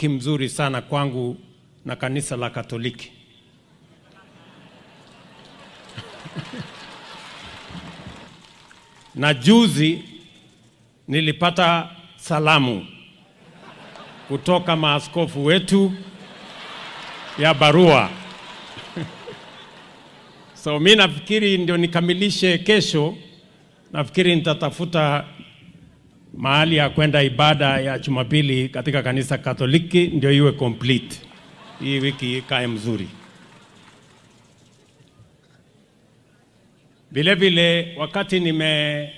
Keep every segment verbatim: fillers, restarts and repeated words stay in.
urafiki mzuri sana kwangu na kanisa la Katoliki. Na juzi nilipata salamu kutoka maaskofu wetu ya barua. So mimi nafikiri ndio nikamilishe kesho, nafikiri nitatafuta mahali ya kwenda ibada ya Jumapili katika kanisa Katoliki ndio iwe complete. Hii wiki ikae mzuri. Vile vile wakati nime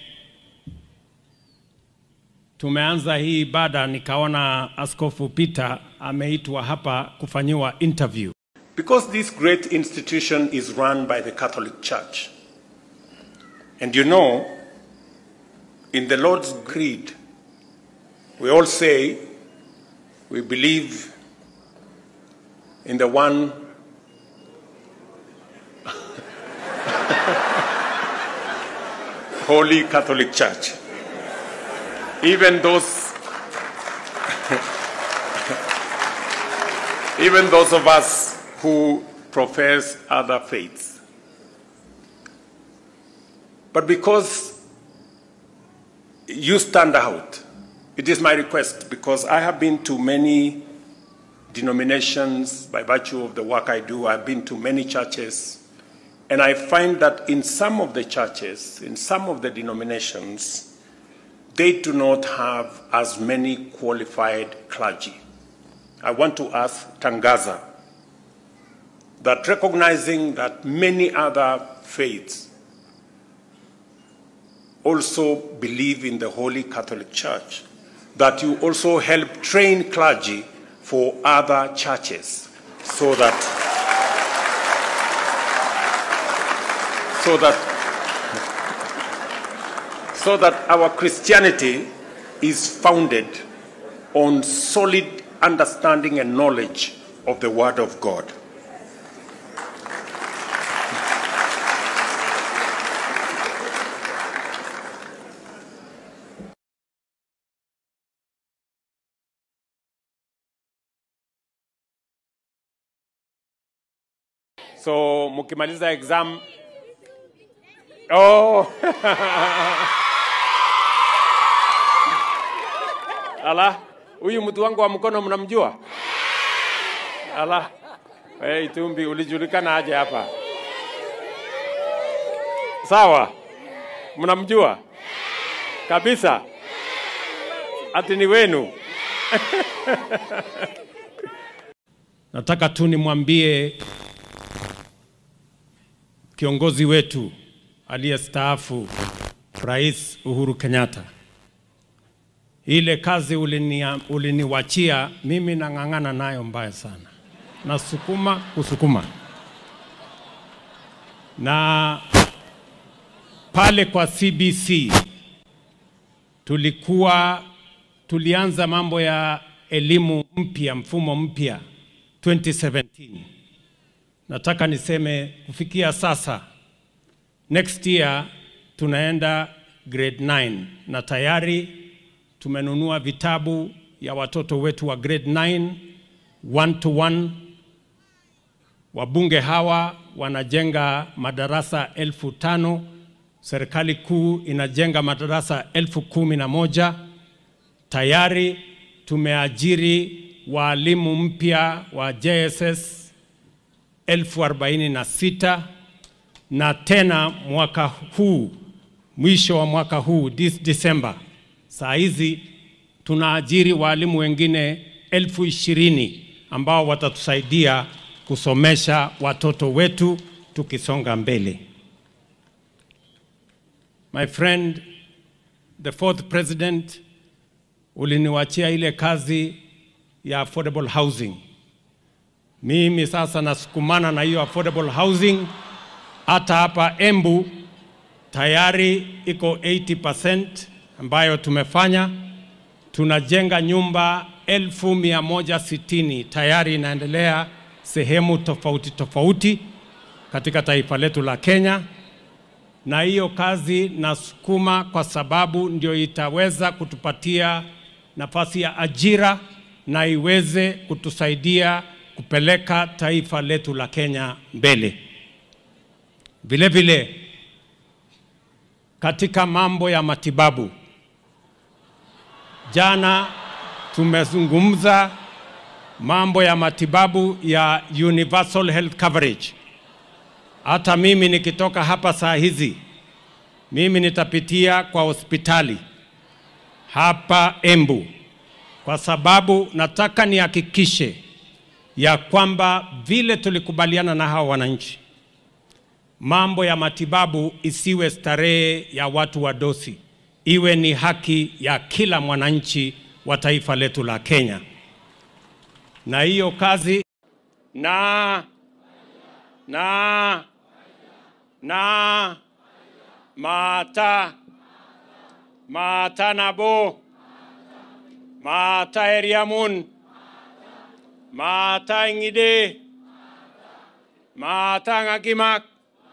tumeanza hii ibada nikaona Askofu Peter ameitwa hapa kufanyiwa interview. Because this great institution is run by the Catholic Church. And you know, in the Lord's Creed, we all say we believe in the one Holy Catholic Church. Even those, even those of us who profess other faiths. But because you stand out, it is my request, because I have been to many denominations by virtue of the work I do. I've been to many churches, and I find that in some of the churches, in some of the denominations, they do not have as many qualified clergy. I want to ask Tangaza that, recognizing that many other faiths also believe in the Holy Catholic Church, that you also help train clergy for other churches so that so that so that our Christianity is founded on solid understanding and knowledge of the Word of God. So, mukimaliza exam. Oh. Ala, huyu mtu wangu wa mkono mnamjua? Ala. Hey, Tumbi, ulijulikana aje hapa? Sawa. Mnamjua? Kabisa. Ati ni wenu. Nataka tu nimwambie kiongozi wetu aliyestaafu Rais Uhuru Kenyatta, ile kazi ulini uliniwachia mimi nang'ang'ana nayo mbaya sana. Nasukuma kusukuma. Na pale kwa C B C tulikuwa tulianza mambo ya elimu mpya, mfumo mpya twenty seventeen. Nataka niseme kufikia sasa, next year tunaenda grade nine, na tayari tumenunua vitabu ya watoto wetu wa grade nine, one to one. Wabunge hawa wanajenga madarasa elfu tano, serikali kuu inajenga madarasa elfu kumi na moja. Tayari tumeajiri walimu mpya wa J S S elfu arobaini na sita, na tena mwaka huu, mwisho wa mwaka huu, this December, saa hizi tunaajiri walimu wengine elfu ishirini ambao watatusaidia kusomesha watoto wetu tukisonga mbele. My friend, the fourth president, uliniwachia ile kazi ya affordable housing. Mimi sasa nasukumana na hiyo affordable housing. Hata hapa Embu tayari iko eighty percent ambayo tumefanya. Tunajenga nyumba elfu mia moja sitini, tayari inaendelea sehemu tofauti tofauti katika taifa letu la Kenya. Na hiyo kazi nasukuma kwa sababu ndio itaweza kutupatia nafasi ya ajira na iweze kutusaidia kupeleka taifa letu la Kenya mbele. Vile vile katika mambo ya matibabu, jana tumezungumza mambo ya matibabu ya universal health coverage. Hata mimi nikitoka hapa saa hizi, mimi nitapitia kwa hospitali hapa Embu, kwa sababu nataka nihakikishe ya kwamba vile tulikubaliana na hawa wananchi, mambo ya matibabu isiwe starehe ya watu wadosi, iwe ni haki ya kila mwananchi wa taifa letu la Kenya. Na hiyo kazi na na na mata mata nabo mata eriamun mata ngide mata ngakimak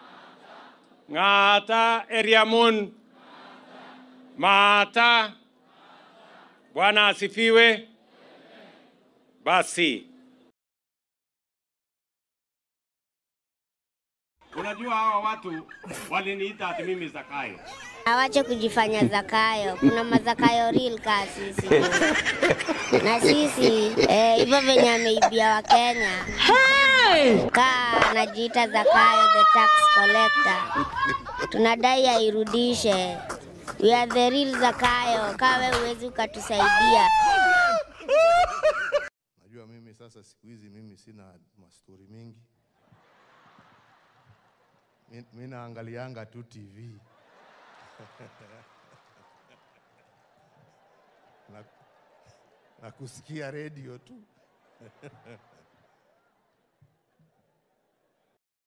ngata eriamun mata. Bwana asifiwe. Basi unajua hawa watu waliniita ati mimi Zakayo. Awache kujifanya Zakayo. Kuna mazakayo real ka sisi. Na sisi eh, hivyo venye ameibia wa Kenya. Hey! Ka anajiita Zakayo the tax collector. Tunadai airudishe. We are the real Zakayo. Kawe uwezi ukatusaidia. Najua mimi sasa siku hizi mimi sina mastori mingi. Mimi naangalianga tu T V. na, na kusikia radio tu.